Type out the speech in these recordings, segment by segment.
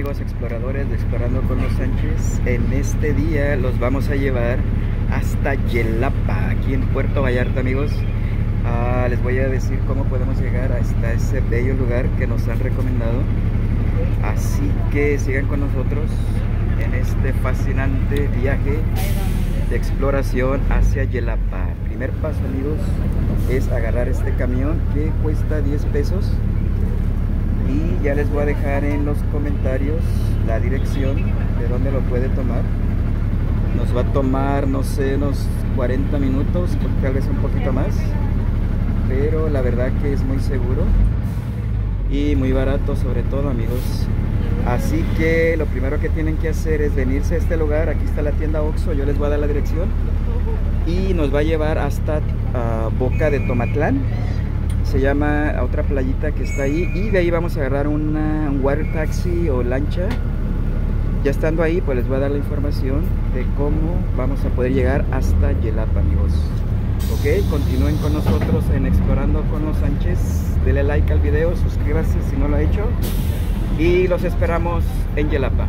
amigos exploradores de Explorando con los Sánchez. En este día los vamos a llevar hasta Yelapa, aquí en Puerto Vallarta, amigos. Les voy a decir cómo podemos llegar hasta ese bello lugar que nos han recomendado. Así que sigan con nosotros en este fascinante viaje de exploración hacia Yelapa. El primer paso, amigos, es agarrar este camión que cuesta 10 pesos. Y ya les voy a dejar en los comentarios la dirección de donde lo puede tomar. Nos va a tomar, no sé, unos 40 minutos, tal vez un poquito más. Pero la verdad que es muy seguro y muy barato sobre todo, amigos. Así que lo primero que tienen que hacer es venirse a este lugar. Aquí está la tienda Oxxo, yo les voy a dar la dirección. Y nos va a llevar hasta Boca de Tomatlán. Se llama a otra playita que está ahí. Y de ahí vamos a agarrar un water taxi o lancha. Ya estando ahí, pues les voy a dar la información de cómo vamos a poder llegar hasta Yelapa, amigos. Ok, continúen con nosotros en Explorando con los Sánchez. Denle like al video, suscríbase si no lo ha hecho. Y los esperamos en Yelapa.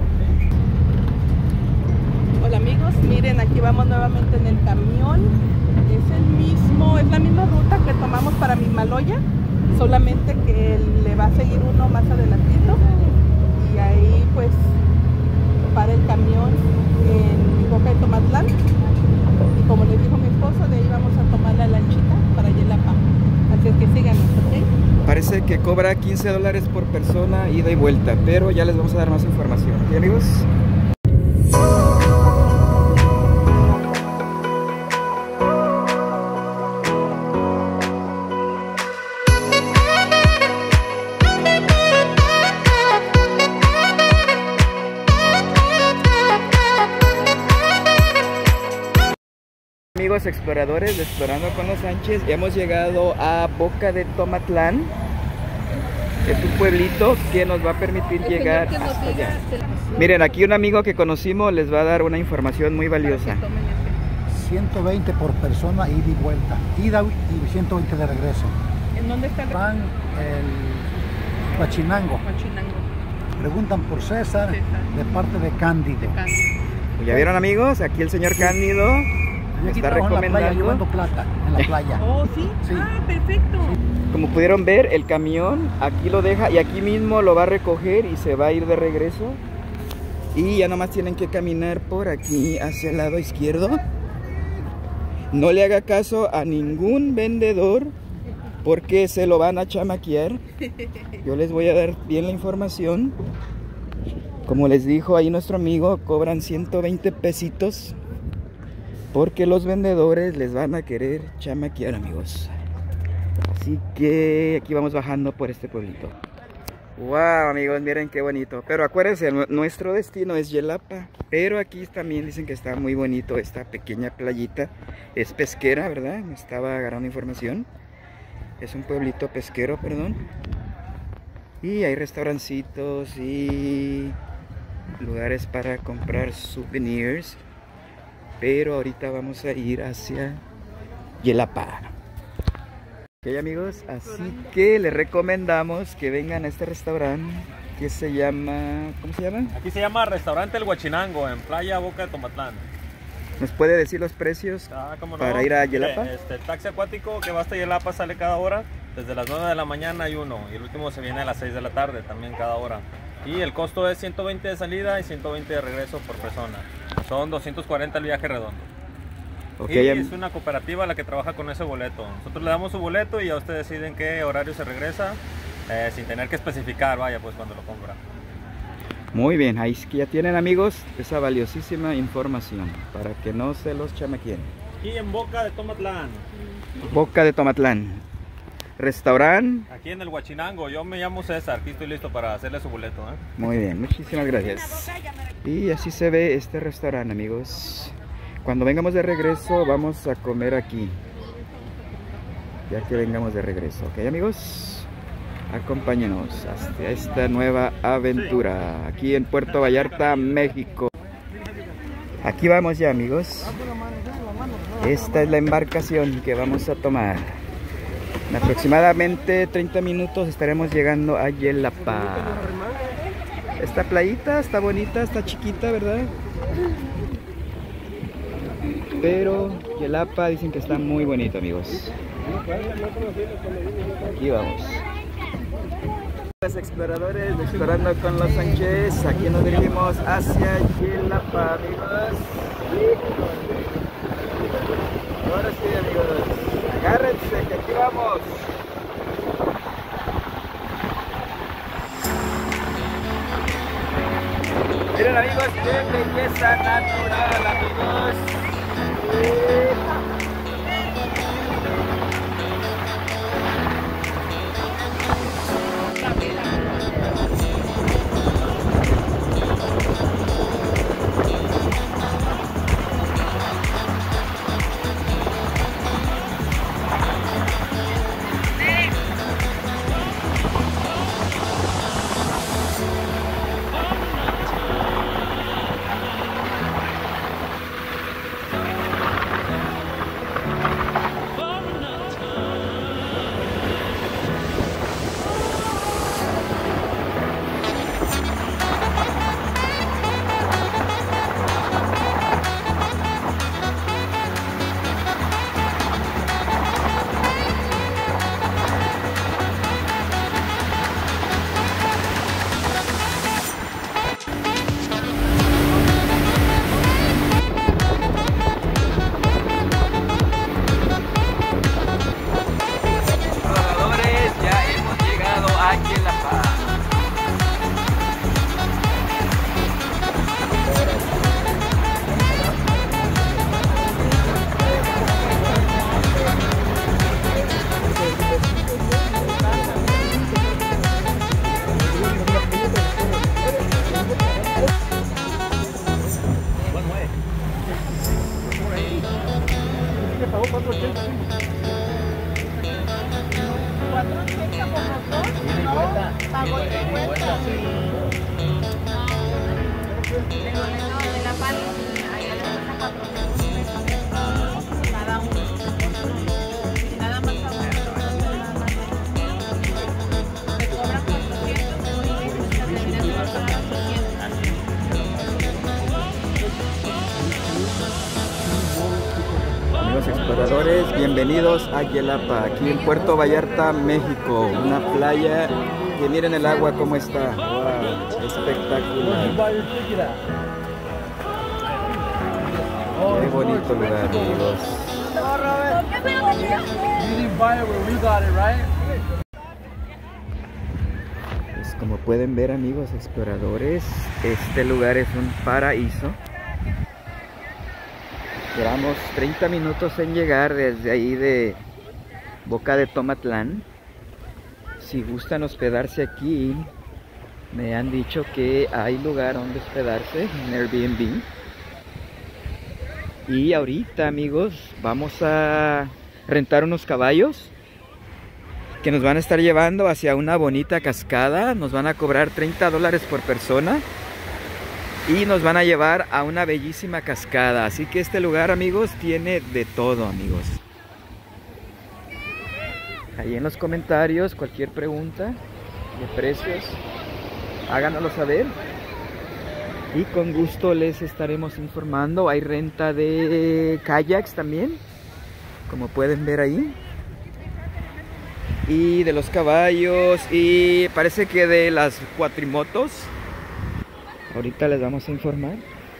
Hola amigos, miren, aquí vamos nuevamente en el camión. Es la misma ruta que tomamos para Mismaloya, solamente que le va a seguir uno más adelantito. Y ahí pues para el camión en Boca de Tomatlán. Y como les dijo mi esposo, de ahí vamos a tomar la lanchita para Yelapa. Así es que síganos, ¿ok? Parece que cobra $15 por persona, ida y vuelta, pero ya les vamos a dar más información. ¿Ok, amigos? Amigos exploradores de Explorando con los Sánchez, hemos llegado a Boca de Tomatlán. Es un pueblito que nos va a permitir llegar hasta allá. Miren, aquí un amigo que conocimos les va a dar una información muy valiosa. 120 por persona, ida y vuelta. Ida y 120 de regreso. ¿En dónde está el Van el Huachinango. Preguntan por César, de parte de Cándido. ¿Ya vieron, amigos? Aquí el señor Cándido me está recomendando. En la playa, llevando plata en la playa. Oh, ¿sí? Sí. Ah, perfecto. Como pudieron ver, el camión aquí lo deja y aquí mismo lo va a recoger y se va a ir de regreso. Y ya nomás tienen que caminar por aquí hacia el lado izquierdo. No le haga caso a ningún vendedor porque se lo van a chamaquear. Yo les voy a dar bien la información. Como les dijo ahí nuestro amigo, cobran 120 pesitos porque los vendedores les van a querer chamaquear, amigos. Así que aquí vamos bajando por este pueblito. Wow, amigos, miren qué bonito. Pero acuérdense, nuestro destino es Yelapa. Pero aquí también dicen que está muy bonito esta pequeña playita. Es pesquera, ¿verdad? Me estaba agarrando información. Es un pueblito pesquero, perdón. Y hay restaurancitos y lugares para comprar souvenirs. Pero ahorita vamos a ir hacia Yelapa. Ok, amigos, así que les recomendamos que vengan a este restaurante que se llama... ¿Cómo se llama? Aquí se llama Restaurante El Huachinango, en Playa Boca de Tomatlán. ¿Nos puede decir los precios para ir a Yelapa? El taxi acuático que va hasta Yelapa sale cada hora. Desde las 9 de la mañana hay uno y el último se viene a las 6 de la tarde, también cada hora. Y el costo es 120 de salida y 120 de regreso por persona. Son 240 el viaje redondo. Okay, y es una cooperativa la que trabaja con ese boleto. Nosotros le damos su boleto y ya usted decide en qué horario se regresa, sin tener que especificar, vaya, pues cuando lo compra. Muy bien, ahí es que ya tienen, amigos, esa valiosísima información para que no se los chamaqueen. Aquí en Boca de Tomatlán. Boca de Tomatlán. Restaurante. Aquí en el Huachinango. Yo me llamo César, aquí estoy listo para hacerle su boleto. Muy bien, muchísimas gracias. Y así se ve este restaurante, amigos. Cuando vengamos de regreso vamos a comer aquí. Ya que vengamos de regreso, ¿ok, amigos? Acompáñenos hasta esta nueva aventura aquí en Puerto Vallarta, México. Aquí vamos ya, amigos. Esta es la embarcación que vamos a tomar. En aproximadamente 30 minutos estaremos llegando a Yelapa. Esta playita está bonita, está chiquita, ¿verdad? Pero Yelapa dicen que está muy bonito, amigos. Aquí vamos. Los exploradores explorando con los Sánchez. Aquí nos dirigimos hacia Yelapa, amigos. Ahora sí, amigos, agárrense que aquí vamos. Miren, amigos, qué belleza natural, amigos. Exploradores, bienvenidos a Yelapa, aquí en Puerto Vallarta, México. Una playa que miren el agua como está. Wow, espectacular. Qué bonito lugar, amigos. Pues como pueden ver, amigos exploradores, este lugar es un paraíso. Llevamos 30 minutos en llegar desde ahí de Boca de Tomatlán. Si gustan hospedarse aquí, me han dicho que hay lugar donde hospedarse en Airbnb. Y ahorita, amigos, vamos a rentar unos caballos que nos van a estar llevando hacia una bonita cascada. Nos van a cobrar $30 por persona. Y nos van a llevar a una bellísima cascada. Así que este lugar, amigos, tiene de todo, amigos. Ahí en los comentarios, cualquier pregunta de precios, háganoslo saber. Y con gusto les estaremos informando. Hay renta de kayaks también, como pueden ver ahí. Y de los caballos. Y parece que de las cuatrimotos. Ahorita les vamos a informar.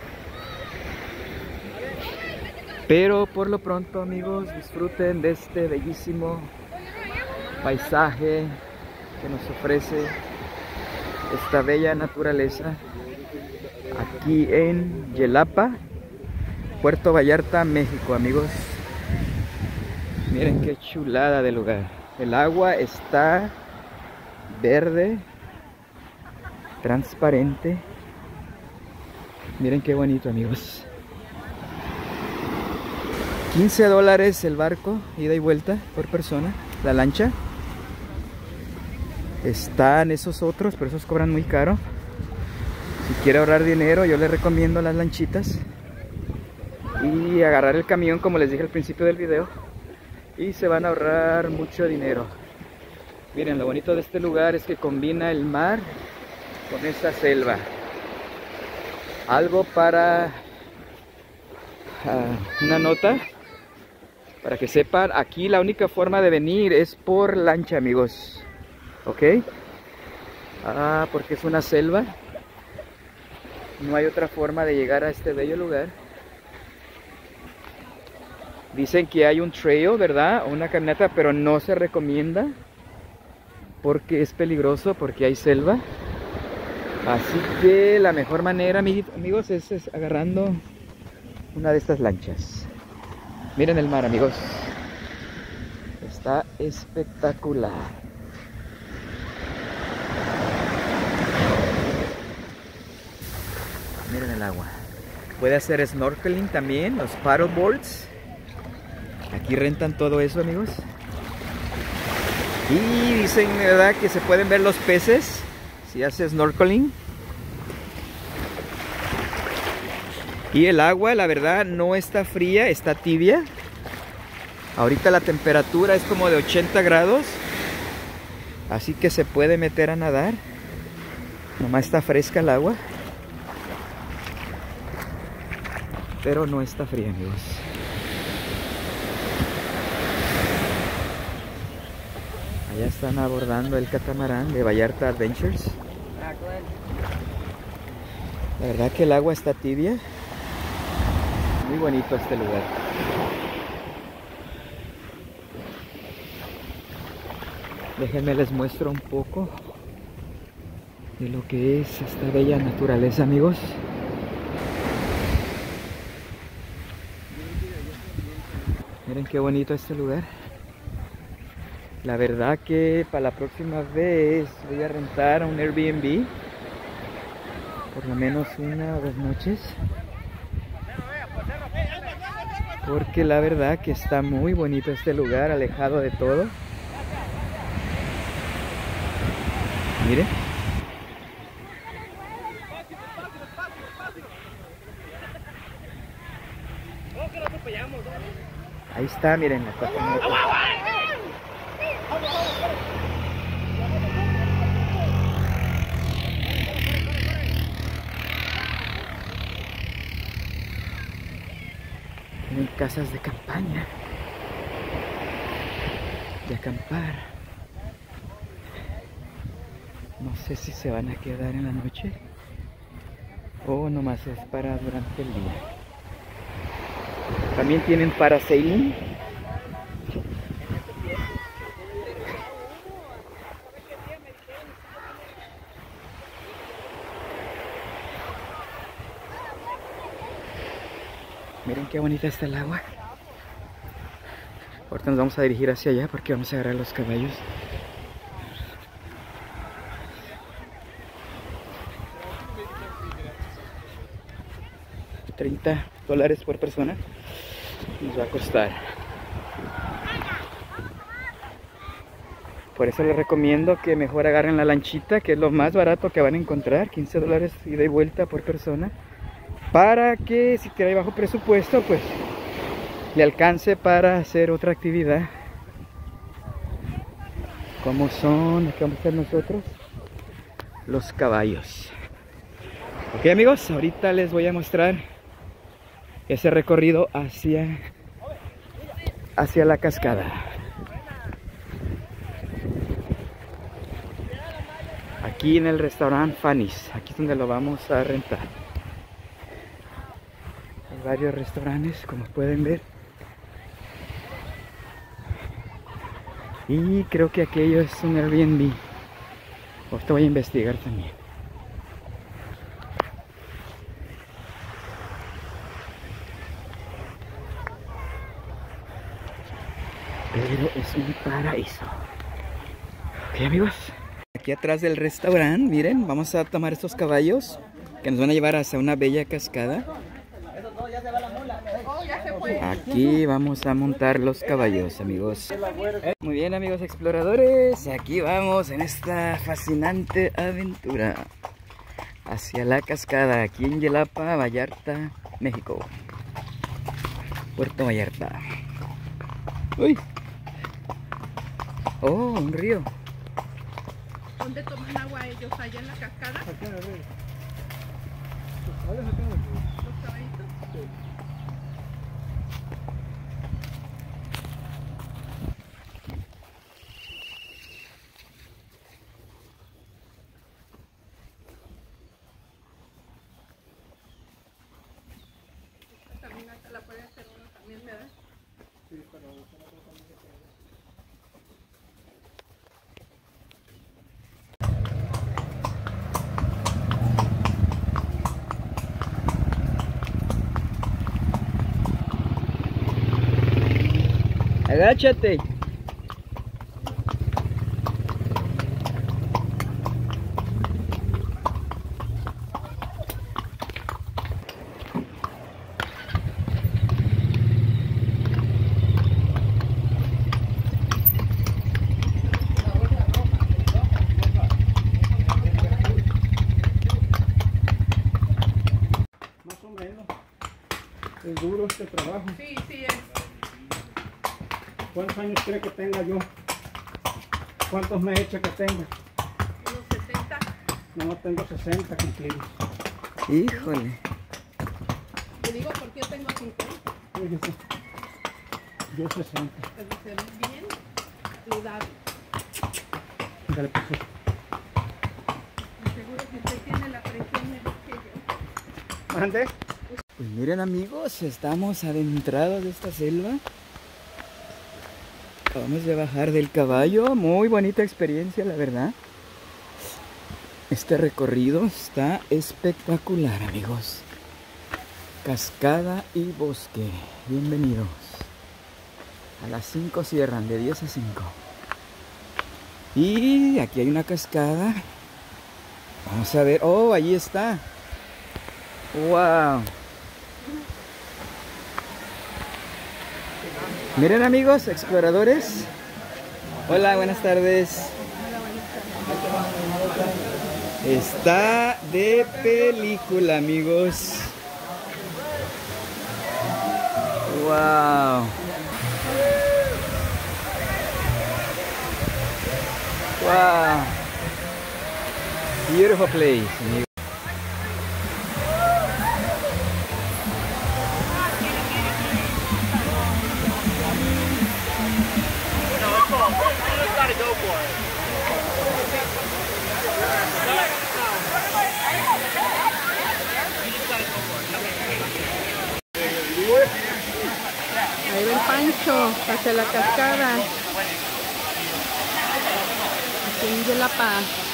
Pero por lo pronto, amigos, disfruten de este bellísimo paisaje que nos ofrece esta bella naturaleza aquí en Yelapa, Puerto Vallarta, México, amigos. Miren qué chulada de lugar. El agua está verde, transparente. Miren qué bonito, amigos. $15 el barco, ida y vuelta por persona, la lancha. Están esos otros, pero esos cobran muy caro. Si quiere ahorrar dinero, yo les recomiendo las lanchitas. Y agarrar el camión, como les dije al principio del video. Y se van a ahorrar mucho dinero. Miren, lo bonito de este lugar es que combina el mar con esta selva. Algo para una nota, para que sepan, aquí la única forma de venir es por lancha, amigos. ¿Ok? Porque es una selva. No hay otra forma de llegar a este bello lugar. Dicen que hay un trail, ¿verdad? Una caminata, pero no se recomienda porque es peligroso, porque hay selva. Así que la mejor manera, amigos, es agarrando una de estas lanchas. Miren el mar, amigos. Está espectacular. Miren el agua. Puede hacer snorkeling también, los paddleboards. Aquí rentan todo eso, amigos. Y dicen, ¿verdad?, que se pueden ver los peces si hace snorkeling. Y el agua, la verdad, no está fría, está tibia. Ahorita la temperatura es como de 80 grados. Así que se puede meter a nadar. Nomás está fresca el agua. Pero no está fría, amigos. Allá están abordando el catamarán de Vallarta Adventures. La verdad que el agua está tibia. Muy bonito este lugar. Déjenme les muestro un poco de lo que es esta bella naturaleza, amigos. Miren qué bonito este lugar. La verdad que para la próxima vez voy a rentar un Airbnb por lo menos 1 o 2 noches, porque la verdad que está muy bonito este lugar, alejado de todo. Miren. Ahí está, miren la cuatrimoto. Tienen casas de campaña, de acampar. No sé si se van a quedar en la noche o nomás es para durante el día. También tienen parasailing. Miren qué bonita está el agua. Ahorita nos vamos a dirigir hacia allá porque vamos a agarrar los caballos. $30 por persona nos va a costar. Por eso les recomiendo que mejor agarren la lanchita, que es lo más barato que van a encontrar. $15 ida y vuelta por persona, para que si tiene bajo presupuesto, pues le alcance para hacer otra actividad, como son, aquí vamos a hacer nosotros, los caballos. Ok, amigos, ahorita les voy a mostrar ese recorrido hacia la cascada. Aquí en el restaurante Fanny's, aquí es donde lo vamos a rentar. Hay varios restaurantes, como pueden ver. Y creo que aquello es un Airbnb. Ahorita voy a investigar también. Pero es un paraíso. Ok, amigos. Aquí atrás del restaurante, miren, vamos a tomar estos caballos que nos van a llevar hacia una bella cascada. Aquí vamos a montar los caballos, amigos. Muy bien, amigos exploradores, aquí vamos en esta fascinante aventura hacia la cascada, aquí en Yelapa, Vallarta, México. Puerto Vallarta. Uy. Oh, un río. ¿Dónde toman agua ellos? ¿Allá en la cascada? Aquí en el río. ¿Los caballitos? Sí. Esta caminata la puede hacer uno también, ¿verdad? Sí, pero nosotros también se puede. Agáchate. Más o menos. Es duro este trabajo. Sí, sí es. ¿Cuántos años cree que tenga yo? ¿Cuántos me echa que tenga? Unos 60. No, tengo 60 cumplidos. Híjole. Te digo porque yo tengo 50. Fíjese. Yo 60. Pero se ve bien saludable. Dale, pues. Y seguro que usted tiene la presión mejor que yo. ¿Mande? Pues miren amigos, estamos adentrados de esta selva. Acabamos de bajar del caballo, muy bonita experiencia la verdad. Este recorrido está espectacular amigos. Cascada y bosque, bienvenidos. A las 5 cierran, de 10 a 5. Y aquí hay una cascada. Vamos a ver, oh, allí está. Wow. Miren amigos, exploradores. Hola, buenas tardes. Está de película, amigos. Wow. Wow. Beautiful place, amigos. Ahí va el Pancho hacia la cascada. Aquí en Yelapa.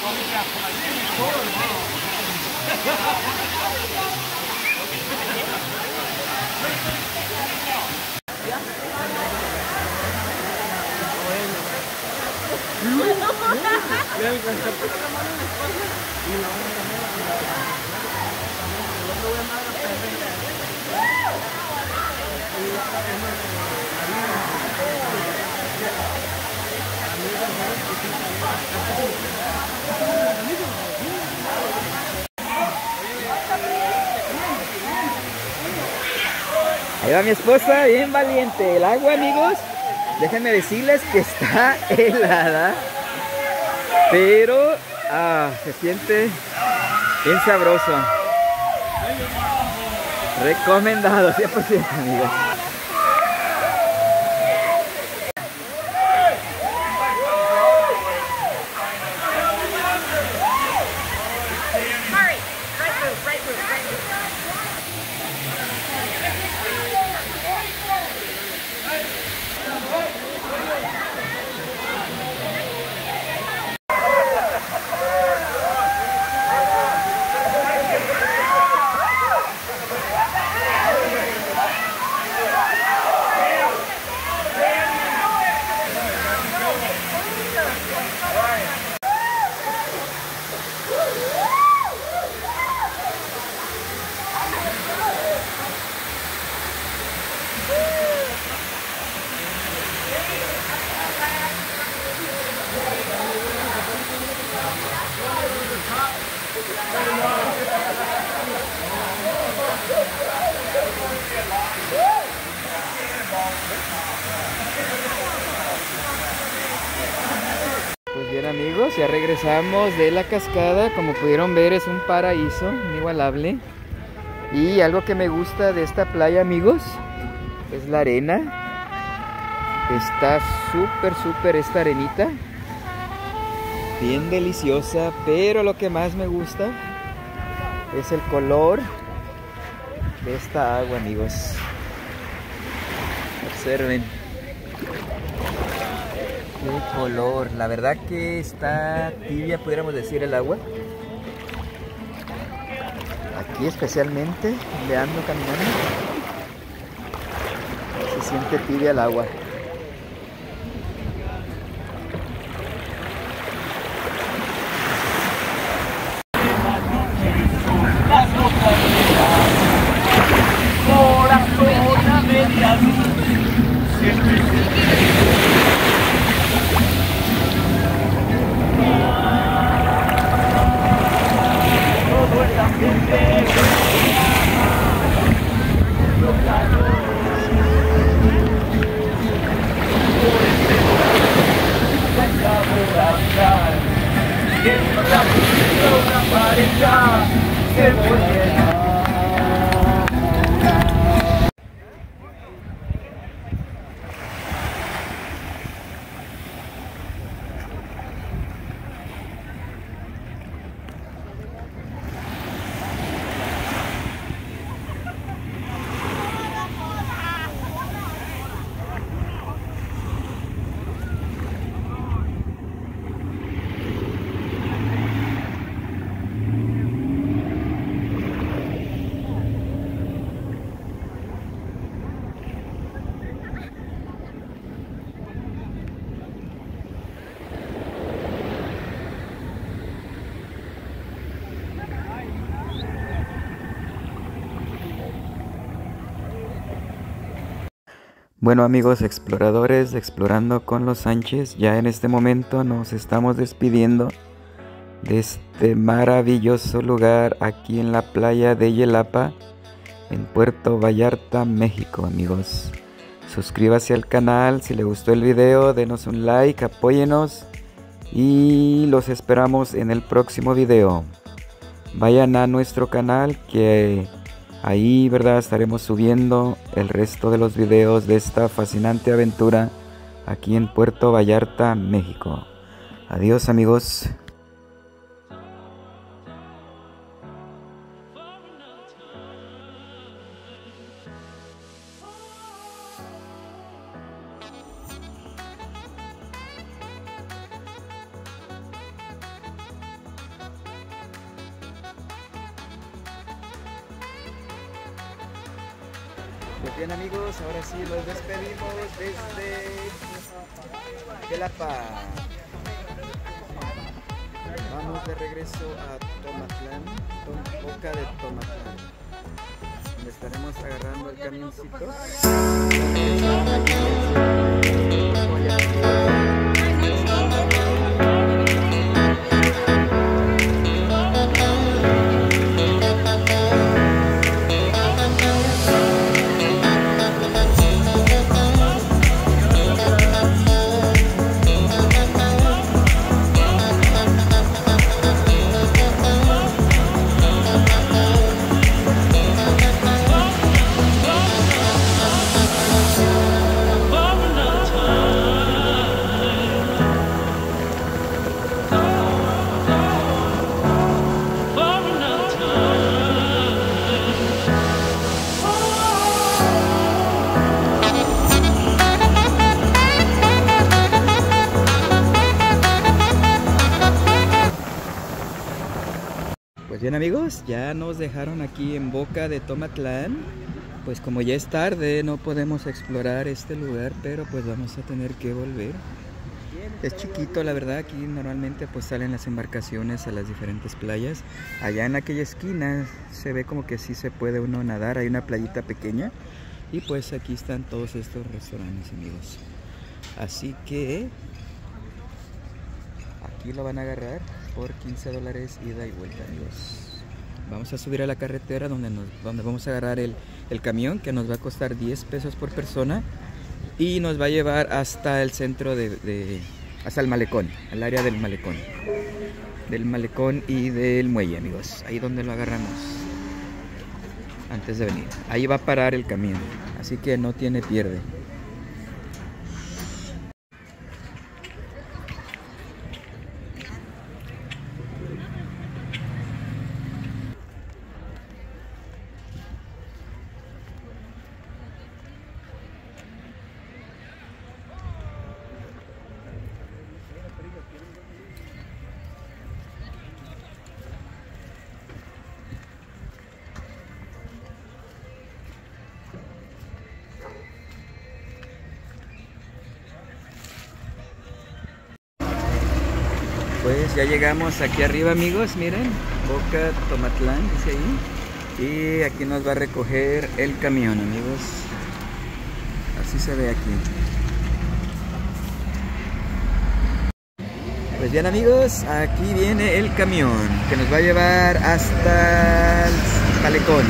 Ahí va mi esposa, bien valiente. El agua, amigos, déjenme decirles que está helada, pero se siente bien sabroso. Recomendado, 100%, amigos. amigos, ya regresamos de la cascada. Como pudieron ver, es un paraíso inigualable. Y algo que me gusta de esta playa, amigos, es la arena. Está súper esta arenita, bien deliciosa, pero lo que más me gusta es el color de esta agua, amigos. Observen qué color, la verdad que está tibia, pudiéramos decir, el agua. Aquí especialmente, donde ando caminando, se siente tibia el agua. Bueno, amigos exploradores de Explorando con los Sánchez, ya en este momento nos estamos despidiendo de este maravilloso lugar aquí en la playa de Yelapa, en Puerto Vallarta, México, amigos. Suscríbase al canal, si le gustó el video, denos un like, apóyenos y los esperamos en el próximo video. Vayan a nuestro canal que ahí, ¿verdad?, estaremos subiendo el resto de los videos de esta fascinante aventura aquí en Puerto Vallarta, México. Adiós, amigos. Pues bien, amigos, ahora sí los despedimos desde Yelapa. Vamos de regreso a Tomatlán, Boca de Tomatlán, donde estaremos agarrando el camioncito. Pues bien, amigos, ya nos dejaron aquí en Boca de Tomatlán. Pues como ya es tarde no podemos explorar este lugar, pero pues vamos a tener que volver. Es chiquito, la verdad. Aquí normalmente pues salen las embarcaciones a las diferentes playas. Allá en aquella esquina se ve como que sí se puede uno nadar, hay una playita pequeña. Y pues aquí están todos estos restaurantes, amigos. Así que aquí lo van a agarrar por $15 ida y vuelta, amigos. Vamos a subir a la carretera donde vamos a agarrar el camión, que nos va a costar 10 pesos por persona y nos va a llevar hasta el centro de hasta el malecón, al área del malecón y del muelle, amigos. Ahí donde lo agarramos antes de venir. Ahí va a parar el camión, así que no tiene pierde. Pues ya llegamos aquí arriba, amigos, miren, Boca Tomatlán, dice ahí. Y aquí nos va a recoger el camión, amigos. Así se ve aquí. Pues bien, amigos, aquí viene el camión que nos va a llevar hasta el malecón.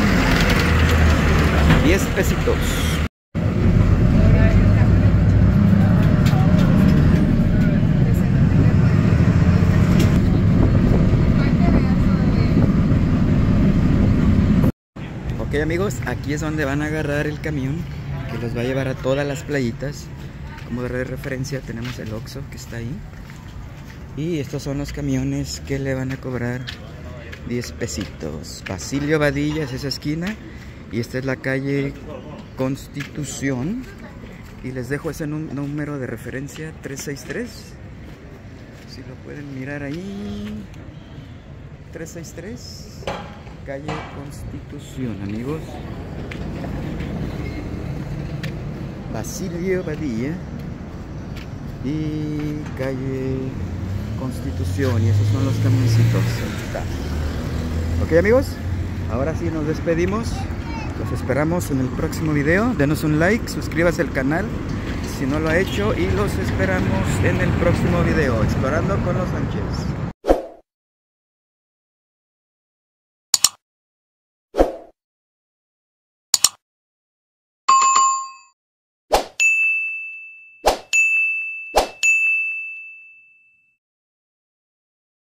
10 pesitos. Ok, amigos, aquí es donde van a agarrar el camión que los va a llevar a todas las playitas. Como de referencia tenemos el Oxxo que está ahí. Y estos son los camiones que le van a cobrar 10 pesitos. Basilio Badilla es esa esquina. Y esta es la calle Constitución. Y les dejo ese número de referencia, 363. Si lo pueden mirar ahí. 363. Calle Constitución, amigos. Basilio Badilla y calle Constitución. Y esos son los camioncitos. Ok, amigos, ahora sí nos despedimos. Los esperamos en el próximo video. Denos un like, suscríbase al canal si no lo ha hecho. Y los esperamos en el próximo video, Explorando con los Sánchez.